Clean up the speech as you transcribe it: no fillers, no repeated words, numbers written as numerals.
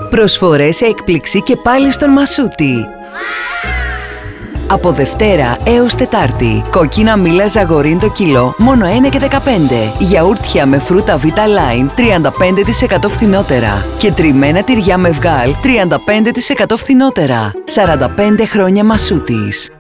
Προσφορές έκπληξη και πάλι στον Μασούτη. Από Δευτέρα έως Τετάρτη, κόκκινα μήλα Ζαγορίν το κιλό, μόνο 1,15. Γιαούρτια με φρούτα Vita Line, 35% φθηνότερα. Και τριμμένα τυριά με βγάλ, 35% φθηνότερα. 45 χρόνια Μασούτης.